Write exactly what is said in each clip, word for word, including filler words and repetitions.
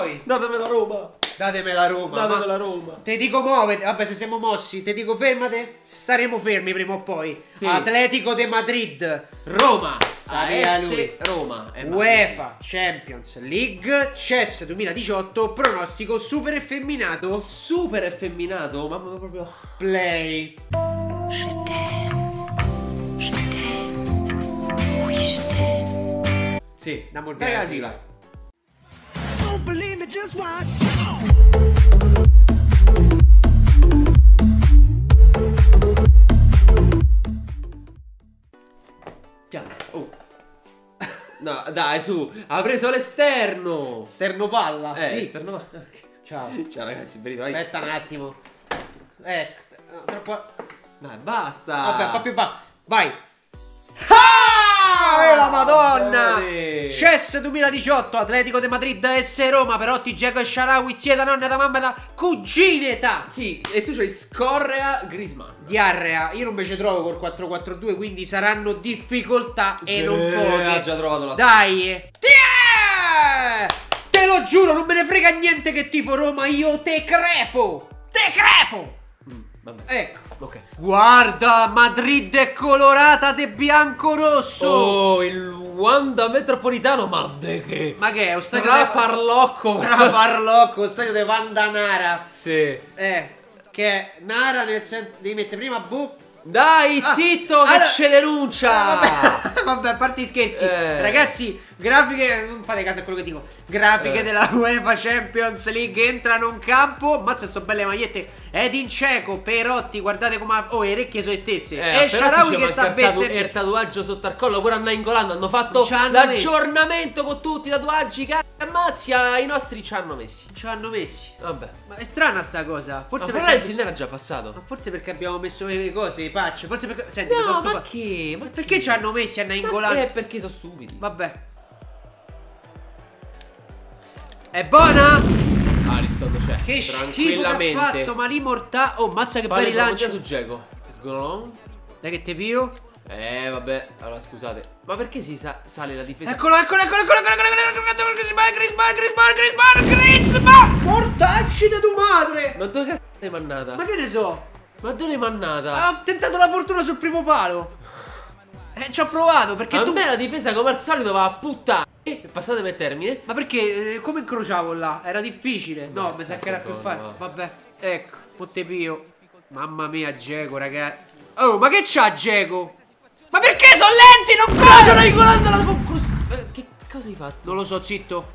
poi. Datemela Roma. Datemela Roma. Datemela Roma. Te dico muovete, vabbè se siamo mossi, te dico fermate, staremo fermi prima o poi. Sì. Atletico de Madrid, Roma. Sapeva A S lui. Roma. Eh, ma UEFA Champions League, C E S duemiladiciotto, pronostico super effeminato. Super effeminato, mamma mia proprio. Play. Je t'aime, je t'aime, oui je t'aime. Sì, Andiamo il dai la via, sigla. Don't believe me, just watch. Piano. Oh. No, dai, su. Ha preso l'esterno. Sterno palla, Eh, sì. esterno. Ciao. Ciao ragazzi, venite, vai. Aspetta un attimo. Ecco, no, troppo. Dai, basta. Vabbè, un po' più va. Vai. Ah, eh, la Madonna. Bene. C E S duemiladiciotto, Atletico de Madrid, A S Roma, Perotti, Dzeko e Shaarawy, zia da nonna, da mamma, da cugine, ta. Sì, e tu c'hai Scorrea, Griezmann. Diarrea, io non me ci trovo col quattro quattro due, quindi saranno difficoltà e Sì, non poche. ha già trovato la Dai. Tiè! Te lo giuro, non me ne frega niente che tifo Roma, io te crepo. Te crepo. Mm, vabbè. Ecco. Ok. Guarda, Madrid è colorata de bianco-rosso. Oh, il Wanda Metropolitano, ma de che? Ma che è? Un stadio Strafarlocco. Strafarlocco, stadio di Vanda Nara. Sì. Eh, che è Nara nel senso. Devi mettere prima bu. Dai, Ah, zitto, che allora- ce denuncia. Ah, vabbè, vabbè, a parte i scherzi. Eh. Ragazzi, grafiche. Non fate caso a quello che dico. Grafiche Eh. della UEFA Champions League entrano in campo. Mazza, sono belle magliette. Edin Dzeko, Perotti, guardate come. Oh, le orecchie sono le stesse. Eh, e Shaarawy che sta il bene. il tatuaggio sotto al collo. Pure a Nainggolan hanno fatto Ci hanno l'aggiornamento con tutti i tatuaggi. Cazzo, ammazzi, ah, i nostri ci hanno messi. Ci hanno messi. Vabbè. Ma è strana sta cosa. Forse Ma perché. Florenzi non era già passato. Ma forse perché abbiamo messo le cose, i patch. Forse perché. Senti, mi sono No, ma stufato. che? Ma Perché ci hanno messi a Ma Nainggolan? è perché sono stupidi. Vabbè. È buona? Alisson c'è. Che schifo che ha tranquillamente. fatto, ma lì morta. Oh, mazza che bel Poi rilancio. su Dzeko. Sgolon. Dai che te pio. Eh, vabbè. Allora, scusate. Ma perché si sa sale la difesa? Eccolo, eccolo, eccolo, eccolo, eccolo, eccolo, eccolo, eccolo, Griezmann, Griezmann, Griezmann, Griezmann, Griezmann. Mortacci da tua madre. Ma dove cazzo l'hai mannata? Ma che ne so? Ma dove l'hai mannata? Ho tentato la fortuna sul primo palo. Eh, ci ho provato perché A tu. me la difesa come al solito va a puttane. Passatemi il termine. Ma perché? eh, come incrociavo là? Era difficile. No, Basta, mi sa che era più Madonna, facile. va. Vabbè, ecco, Montepio. Mamma mia, Dzeko, ragazzi. Oh, ma che c'ha Dzeko? Ma perché sono lenti? Non Cosa corrono! regolando la conclusione? Che cosa hai fatto? Non lo so, zitto.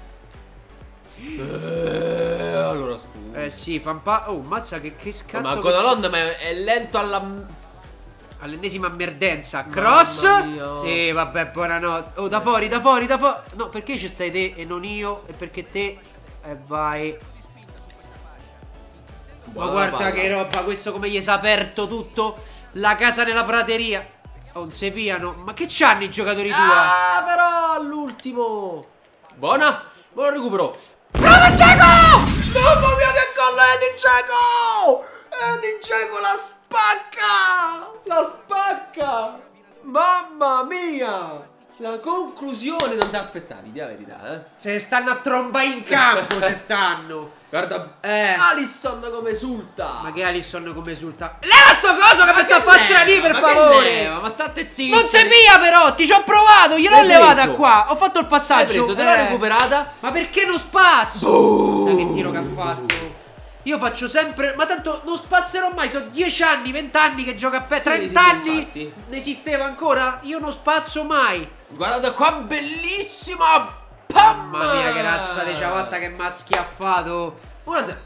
Eh, allora scusa. Eh sì, fa un pa'. Oh, mazza che, che scatto. Ma che Gonalon ma è lento alla. c'è. All'ennesima merdenza. Cross. mia. Sì, vabbè, buonanotte. Oh, da fuori, da fuori, da fuori. No, perché ci stai te e non io? E perché te. E vai. Ma Buona guarda palla. che roba, questo come gli si è aperto tutto. La casa nella prateria. Oh, non si piano. Ma che c'hanno i giocatori tua? Ah, però all'ultimo. Buona. Buon recupero. Bravo Dzeko! Mamma mia che gol è di Dzeko! È di Dzeko la spacca! La spacca. Mamma mia. La conclusione non ti aspettavi, di la verità, eh. Se stanno a tromba in campo, se stanno. Guarda. Eh. Alisson come esulta. Ma che Alisson come esulta? Leva sto coso che mi sta a far strani, per ma favore! Che leva? Ma state zitti. Non si via però, ti ci ho provato, gliel'ho L'hai levata preso? qua, ho fatto il Hai passaggio. preso, te l'ho eh. recuperata. Ma perché non spazio? Dai, che tiro che ha fatto. Io faccio sempre. Ma tanto non spazierò mai. Sono dieci anni, venti anni che gioco a PES. Sì, trenta sì, anni infatti. ne esisteva ancora. Io non spazio mai. Guardate qua, bellissima. Pam! Mamma mia, che razza di ciabatta che mi ha schiaffato. uno a zero.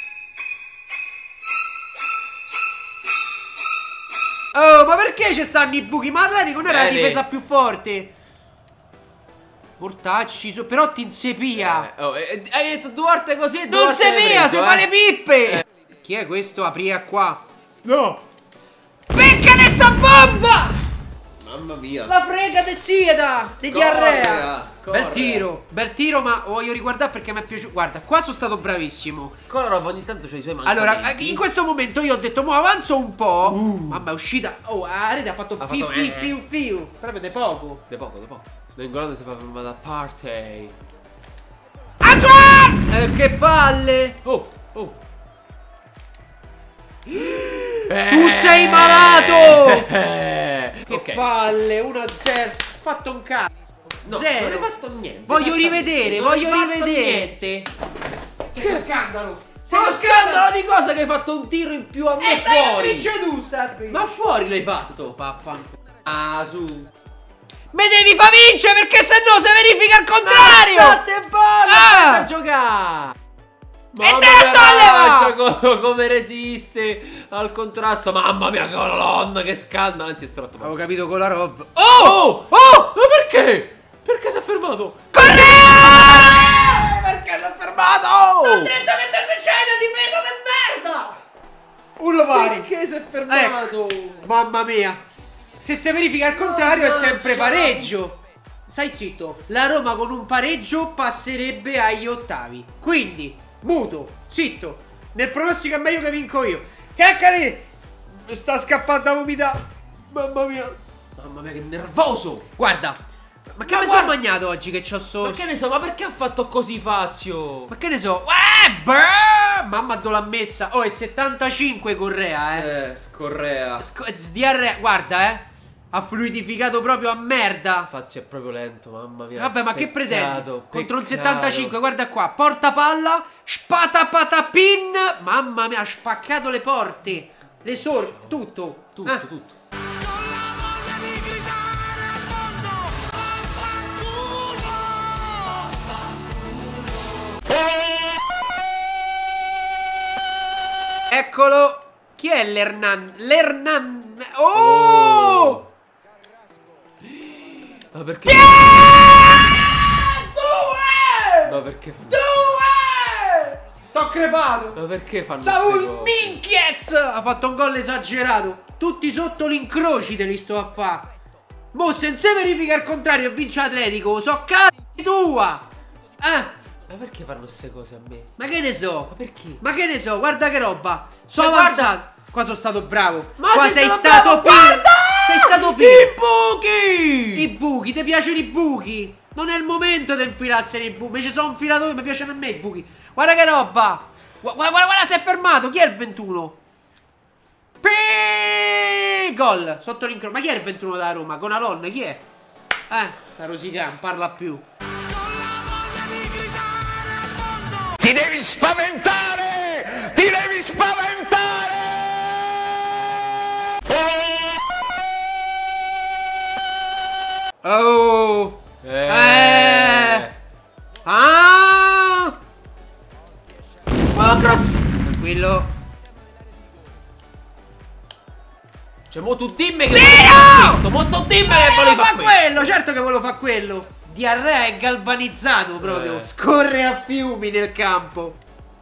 Oh, ma perché ci stanno i buchi? Ma Atletico non era la Bene. difesa più forte. Mortacci, so- però ti insepia. Eh, oh, eh, hai detto due volte così. due Non volte si l'hai via, preso, si eh. fa le pippe. Chi è questo? Apria qua. No. Peccane sta bomba! Mamma mia. La frega de zieda, di diarrea. Correa. Bel tiro, bel tiro, ma voglio riguardare perché mi è piaciuto. Guarda, qua sono stato bravissimo. Kolarov ogni tanto c'ha i suoi mancamenti. Allora, in questo momento io ho detto, mo avanzo un po'. Mamma, è uscita. Oh, la rete ha fatto Ha fiu fatto fiu eh. fiu fiu. Proprio di poco. De poco, de poco. Nainggolan si fa da party. Antoine! Eh, che palle! Oh, oh. Tu sei malato! Eh, Che ok. palle, uno a zero. Fatto un cazzo. No, Zero. non hai fatto niente. Voglio esattamente. rivedere, Non hai voglio fatto rivedere. niente. Sei uno scandalo. Sei uno scandalo di cosa che hai fatto un tiro in più a me E stai a fuori. briccio tu, stai. Ma fuori l'hai fatto. Vaffanculo. Ah, su. Me devi fa vincere perché se no si verifica il contrario. State buono, Ah! a giocare. E te la solleva! co- come resiste al contrasto. Mamma mia, che colonna, che scandalo. Anzi, è strotto. Avevo capito con la roba. Oh! Oh! Ma perché? Perché si è fermato? Corre! Perché si è fermato? Oh! Ho detto che te c'è una difesa di merda. Uno pari. Perché si è fermato? Mamma mia. Se si verifica il contrario è Mamma sempre mia. pareggio. Stai zitto. La Roma con un pareggio passerebbe agli ottavi. Quindi, muto, zitto. Nel pronostico è meglio che vinco io. Caccali. Mi sta scappando a vomitare. Mamma mia. Mamma mia, che nervoso! Guarda. Ma che Ma mi guarda- sono mangiato oggi che c'ho so... Ma che ne so, ma perché ha fatto così Fazio? Ma che ne so? Eh, brr! Mamma dove l'ha messa. Oh, è settantacinque Correa, eh. Eh, scorrea. Sc- sdiarrea. Guarda, eh. Ha fluidificato proprio a merda. Fazio è proprio lento, mamma mia. Vabbè, ma che Peccato, pretendi? Contro il peccato. settantacinque, guarda qua. Porta palla. Spatapatapin. Mamma mia, ha spaccato le porte. Le sorti. Tutto. Tutto, Ah. tutto. Eccolo. Chi è l'Hernan? L'Hernan. Oh! Ma perché? Due! Ma perché fanno? Due! T'ho crepato. Ma perché fanno queste Saul cose? Minchiez ha fatto un gol esagerato. Tutti sotto l'incroci te li sto a fa. Mo se non si verifica il contrario e vince Atletico, so cazzi tua. Eh, Ma perché fanno queste cose a me? ma che ne so? Ma perché? Ma che ne so, guarda che roba. Sono Ma guarda- avanzato. Qua sono stato bravo. Ma Qua sei sei stato stato bravo, più. guarda! Sei stato più. I buchi! I buchi, ti piacciono i buchi? Non è il momento di infilarsene i buchi. Mi ci sono infilato io, mi piacciono a me i buchi. Guarda che roba. Guarda, guarda, guarda, si è fermato. Chi è il ventuno? Pi- Gol sotto l'incrocio. Ma chi è il ventuno da Roma? Con Alon, chi è? Eh, sta rosicà, non parla più. Ti devi spaventare! Ti devi spaventare! Oh! Eh. Eh! Ah! Oh, cross! Tranquillo. Cioè, mo tu dimmi che Tiro! non visto. Mo tu dimmi che volevi fa fare questo. quello, certo che volevo fare quello. Diarrea è galvanizzato proprio. Eh. Scorre a fiumi nel campo.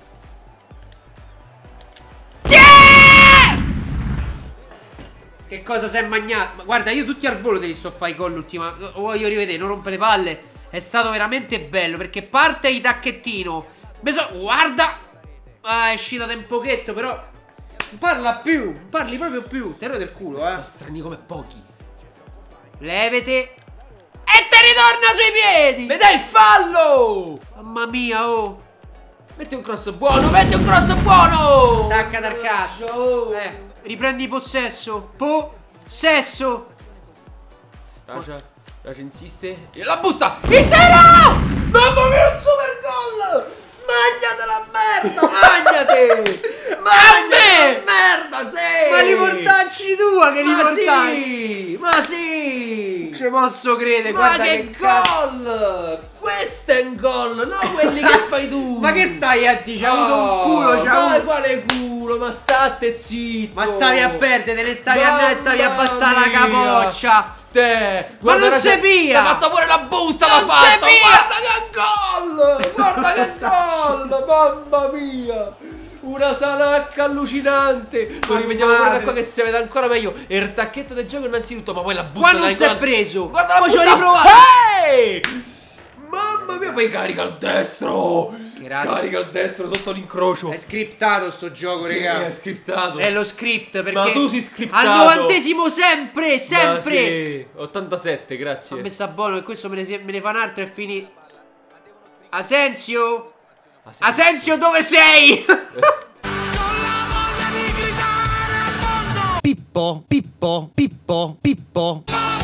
Che cosa si è magnato? Ma guarda, io tutti al volo te li sto a fare i gol l'ultima. Lo voglio rivedere, non rompe le palle. È stato veramente bello perché parte il tacchettino. Mi so- Guarda! Ah, è uscito da un pochetto, però. Non parla più, non parli proprio più. Terrore del culo, eh. Sono strani come pochi. Levete. E te ritorna sui piedi. Mi dai il fallo! Mamma mia, oh. Metti un cross buono, metti un cross buono! Tacca dal cazzo. Oh. Eh, riprendi possesso. Possesso. Raja, Raja insiste. E la busta! Il tiro! Mamma mia, un super gol! Magnate la merda, magnate! Magnate la merda, sì! Ma li portacci tua che li Ma portacci. sì! Ma sì! Ci posso credere, Ma guarda che cazzo. gol! Questo è un gol, non quelli che fai tu! Ma che stai a dire? C'ha avuto un culo, c'ha ma avuto... quale culo? Ma state zitto! Ma stavi a perdere, te ne stavi a andare e stavi a Mamma abbassare la mia. capoccia. Te! Ma non Raja, si pia! ha fatto pure la busta, Non l'ha si fatto! pia! Guarda che gol! Guarda che gol! Mamma mia! Una salacca allucinante! Lo Ma rivediamo pure da madre. qua che si vede ancora meglio. E il tacchetto del gioco innanzitutto, ma poi la busta Qua non dai, si è guarda- preso. Guarda la Poi ci ho busta! riprovato. Ehi! Mamma mia, poi carica il destro! Grazie. Carica il destro sotto l'incrocio! È scriptato sto gioco, Sì, raga. è scriptato! È lo script perché Ma tu sei scriptato. al novantesimo sempre, Ma sempre. sì, ottantasette, Ma grazie. mi sta buono che questo me ne, me ne fa un altro e finì. Asensio. Asensio, dove sei? Pippo, Pippo, Pippo, Pippo.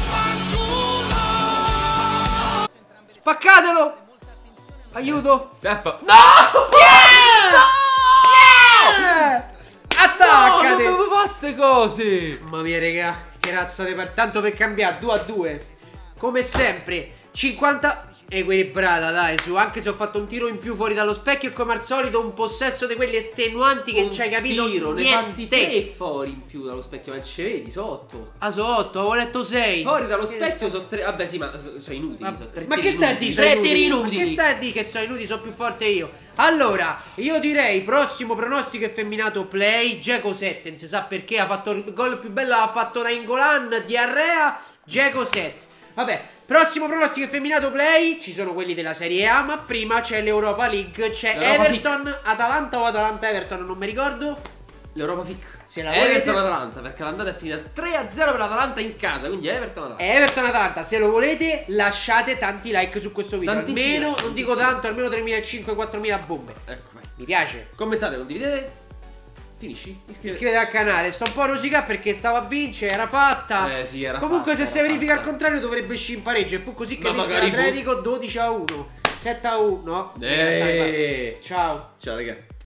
Spaccatelo! Aiuto! Step. No! Yeah! Yeah! Attaccate! No, non devo fare ste cose! Mamma mia, raga, che razza di partita. Tanto per cambiare, due a due. Come sempre, cinquanta... equilibrata, dai, su. Anche se ho fatto un tiro in più fuori dallo specchio e come al solito un possesso di quelli estenuanti che non ci hai capito tiro, ne niente. fatti tre fuori in più dallo specchio, ma ci vedi, sotto. Ah, sotto, avevo letto sei. Fuori dallo specchio sono tre. Vabbè, sì, ma so- sono inutili. Ma, sono tre ma tiri che stai a inutili. dire? Tre sono tiri inutili? inutili. Ma che stai a dire che sono inutili? Sono più forte io. Allora, io direi prossimo pronostico effeminato play. Dzeko sette, non si sa perché. Ha fatto il gol più bello, ha fatto Nainggolan, diarrea. Dzeko sette. Vabbè, prossimo pronostico effeminato play. Ci sono quelli della Serie A, ma prima c'è l'Europa League. C'è L'Europa Everton, Atalanta o Atalanta-Everton, non mi ricordo. L'Europa Fic. Se la volete. Everton-Atalanta, perché l'andata è finita tre a zero per l'Atalanta in casa, quindi Everton-Atalanta. Everton-Atalanta, se lo volete lasciate tanti like su questo video. Tantissimi Almeno, like, non dico tantissimi. tanto, almeno tremilacinquecento-quattromila bombe. Ecco, vai. Mi piace. Commentate, condividete. Finisci? Iscrivetevi. Iscrivetevi al canale. Sto un po' rosicando perché stava a vincere, era fatta. Eh sì, era Comunque fatta, se si era verifica fatta. al contrario dovrebbe uscire in pareggio. E fu così che Ma inizia magari fu. l'Atletico dodici a uno, sette a uno. Eh. Ciao. Ciao, raga.